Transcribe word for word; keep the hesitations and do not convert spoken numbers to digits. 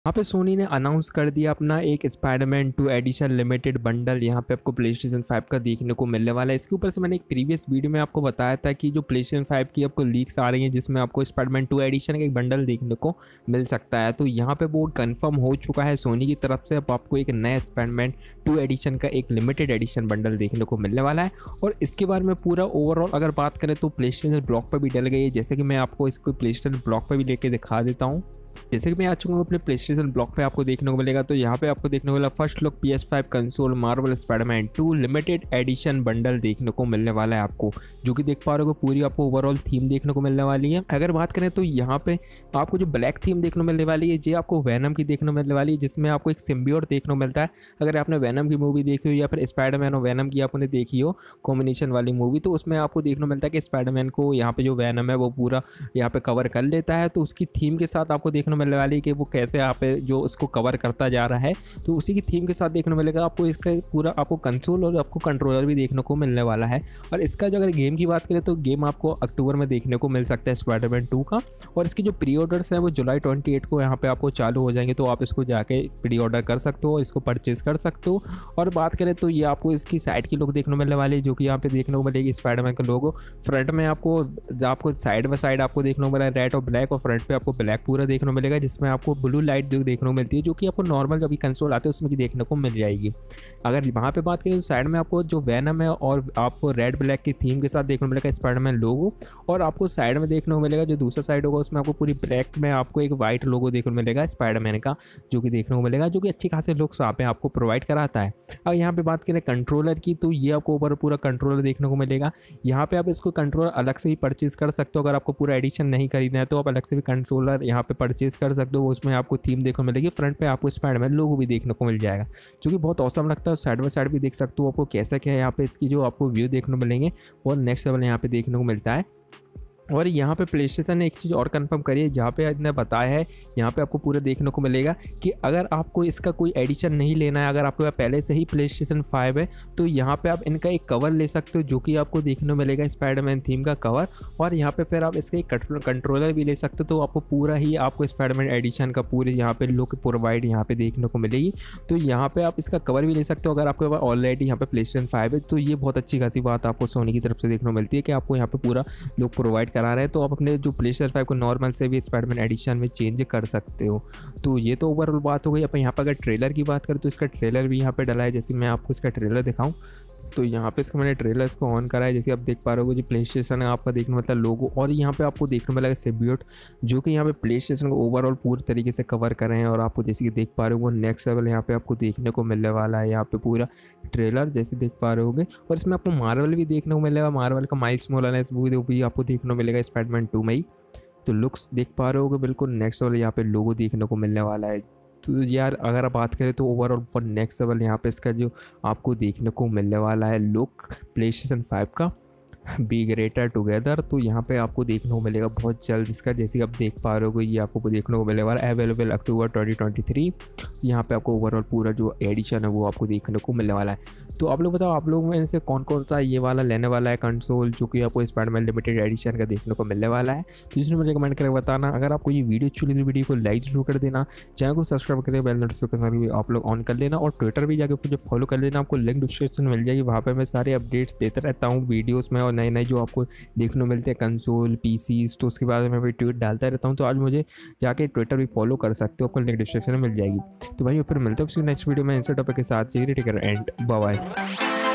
यहाँ पे सोनी ने अनाउंस कर दिया अपना एक Spiderman two edition limited bundle. यहाँ पे आपको प्ले स्टेशन फाइव का देखने को मिलने वाला है। इसके ऊपर से मैंने एक प्रीवियस वीडियो में आपको बताया था कि जो प्ले स्टेशन फाइव की आपको लीक्स आ रही हैं जिसमें आपको स्पाइडरमैन टू एडिशन का एक बंडल देखने को मिल सकता है। तो यहाँ पे वो कंफर्म हो चुका है सोनी की तरफ से। अब आपको एक नया स्पाइडरमैन टू एडिशन का एक लिमिटेड एडिशन बंडल देखने को मिलने वाला है। और इसके बारे में पूरा ओवरऑल अगर बात करें तो प्ले स्टेशन ब्लॉग पर भी डल गई है। जैसे कि मैं आपको इसको प्ले स्टेशन ब्लॉग पर भी लेके दिखा देता हूँ। जैसे कि मैं आ चुका हूँ अपने प्ले स्टेशन ब्लॉग पे, आपको देखने को मिलेगा। तो यहाँ पे आपको देखने को मिला first look P S five console Marvel Spiderman two limited edition bundle देखने को मिलने वाला है आपको, जो कि देख पा रहे हो पूरी आपको ओवरऑल थीम देखने को मिलने वाली है। अगर बात करें तो यहाँ पे आपको जो ब्लैक थीम देखने को मिलने वाली है ये आपको वैनम की देखने को मिलने वाली है, जिसमें आपको एक सिम्बियोट देखने को मिलता है। अगर आपने वैनम की मूवी देखी हो या फिर स्पाइडरमैन और वैनम की आपने देखी हो कॉम्बिनेशन वाली मूवी, तो उसमें आपको देखने को मिलता है कि स्पाइडरमैन को यहाँ पे जो वैनम है वो पूरा यहाँ पे कवर कर लेता है। तो उसकी थीम के साथ आपको देखने को मिलने वाली है कि वो कैसे यहाँ पे जो उसको कवर करता जा रहा है। तो उसी की थीम के साथ देखने को मिलेगा आपको इसका पूरा आपको कंसोल और आपको कंट्रोलर भी देखने को मिलने वाला है। और इसका जो अगर गेम की बात करें तो गेम आपको अक्टूबर में देखने को मिल सकता है स्पाइडरमैन टू का। और इसकी जो प्री ऑर्डर्स हैं वो जुलाई अट्ठाईस को यहाँ पे आपको चालू हो जाएंगे, तो आप इसको जाके प्री ऑर्डर कर सकते हो और इसको परचेज कर सकते हो। और बात करें तो ये आपको इसकी साइड की लुक देखने को मिलने वाली है, जो कि यहाँ पे देखने को मिलेगी स्पाइडरमैन का लोगो। फ्रंट में आपको आपको साइड बाय साइड आपको देखने को मिला है रेड और ब्लैक, और फ्रंट पे आपको ब्लैक पूरा देखने को मिलेगा, जिसमें आपको ब्लू लाइट जो देखने को मिलती है, जो कि आपको नॉर्मल जब भी कंसोल आते हैं उसमें देखने को मिल जाएगी। अगर वहाँ पे बात करें तो साइड में आपको जो वैनम है और आपको रेड ब्लैक की थीम के साथ देखने को मिलेगा स्पाइडरमैन लोगो। और आपको साइड में देखने को मिलेगा जो दूसरा साइड होगा उसमें आपको पूरी ब्लैक में आपको एक वाइट लोगो देखने को मिलेगा स्पाइडरमैन का, जो कि देखने को मिलेगा, जो कि अच्छी खासे लुक्स यहाँ पे आपको प्रोवाइड कराता है। अब यहाँ पे बात करें कंट्रोलर की, तो ये आपको ऊपर पूरा कंट्रोलर देखने को मिलेगा। यहाँ पे आप इसको कंट्रोलर अलग से ही परचेज कर सकते हो। अगर आपको पूरा एडिशन नहीं खरीदना है तो आप अलग से भी कंट्रोलर यहाँ पे परचेज कर सकते हो। उसमें आपको थीम देखने को मिलेगी, फ्रंट पे आपको स्पाइडरमैन लोगो भी देखने को मिल जाएगा, जो कि बहुत औसम लगता है। साइड बाय साइड भी देख सकते हो आपको कैसा क्या है यहाँ पे इसकी जो आपको व्यू देखने को मिलेंगे और नेक्स्ट लेवल यहाँ पे देखने को मिलता है। और यहाँ पे प्ले स्टेशन ने एक चीज़ और कंफर्म करी है, जहाँ पे इसने बताया है यहाँ पे आपको पूरा देखने को मिलेगा कि अगर आपको इसका कोई एडिशन नहीं लेना है, अगर आपके पास पहले से ही प्ले स्टेशन फाइव है, तो यहाँ पे आप इनका एक कवर ले सकते हो, जो कि आपको देखने को मिलेगा स्पाइडरमैन थीम का कवर। और यहाँ पे फिर आप इसका एक कंट्रोलर भी ले सकते हो, तो आपको पूरा ही आपको स्पाइडरमैन एडिशन का पूरे यहाँ पे लुक प्रोवाइड यहाँ पे देखने को मिलेगी। तो यहाँ पे आप इसका कवर भी ले सकते हो अगर आपके पास ऑलरेडी यहाँ पे प्ले स्टेशन फाइव है। तो ये बहुत अच्छी खासी बात आपको सोनी की तरफ से देखने को मिलती है कि आपको यहाँ पे पूरा लुक प्रोवाइड करा रहे हैं, तो आप अपने जो प्ले स्टेशन फाइव को नॉर्मल से भी स्पाइडरमैन एडिशन में चेंज कर सकते हो। तो ये तो ओवरऑल बात हो गई। अपन यहाँ पर अगर ट्रेलर की बात करें तो इसका ट्रेलर भी यहाँ पे डला है। जैसे मैं आपको इसका ट्रेलर दिखाऊं तो यहाँ पे इसका मैंने ट्रेलर इसको ऑन करा है। जैसे आप देख पा रहे हो जो प्ले स्टेशन है आपका देखने मतलब लोगो, और यहाँ पे आपको देखने मिलेगा सिम्बियोट, जो कि यहाँ पे प्ले स्टेशन को ओवरऑल पूरी तरीके से कवर कर रहे हैं। और आपको जैसे कि देख पा रहे हो वो नेक्स्ट लेवल यहाँ पे आपको देखने को मिलने वाला है। यहाँ पे पूरा ट्रेलर जैसे देख पा रहे होगे। और इसमें आपको मार्वल भी देखने को मिलेगा, मार्वल का माइल्स मोरालेस वो भी आपको देखने को मिलेगा स्पाइडरमैन टू में ही। तो लुक्स देख पा रहे होगे बिल्कुल नेक्स्ट लेवल यहाँ पे लोगो देखने को मिलने वाला है। तो यार अगर आप बात करें तो ओवरऑल बहुत नेक्स्ट लेवल यहाँ पे इसका जो आपको देखने को मिलने वाला है लुक प्ले स्टेशन फाइव का बी ग्रेटर टुगेदर। तो यहाँ पे आपको देखने को मिलेगा बहुत जल्द इसका, जैसे आप देख पा रहे हो ये आपको देखने को मिलने वाला है available October twenty twenty three. यहाँ पे आपको ओवरऑल पूरा जो एडिशन है वो आपको देखने को मिलने वाला है। तो आप लोग बताओ आप लोग में से कौन कौन सा ये वाला लेने वाला है कंसोल, जो कि आपको स्पाइडरमैन लिमिटेड एडिशन का देखने को मिलने वाला है। तो इसमें मुझे कमेंट करके बताना। अगर आपको ये वीडियो अच्छी लगी तो वीडियो को लाइक जरूर कर देना, चैनल को सब्सक्राइब करके बेल नोटिफिकेशन भी आप लोग ऑन कर लेना, और ट्विटर भी जाकर मुझे फॉलो कर लेना। आपको लिंक डिस्क्रिप्शन मिल जाएगी, वहाँ पर मैं सारे अपडेट्स देता रहता हूँ वीडियोज़ में, और नए नए जो आपको देखने को मिलते हैं कंसोल पीसीज, तो उसके बारे में भी ट्वीट डालता रहता हूँ। तो आज मुझे जाके ट्विटर भी फॉलो कर सकते हो, आपको लिंक डिस्क्रिप्शन में मिल जाएगी। तो भाई फिर मिलते हो नेक्स्ट वीडियो में इंस्टा टॉपिक के साथ। Take care and bye bye.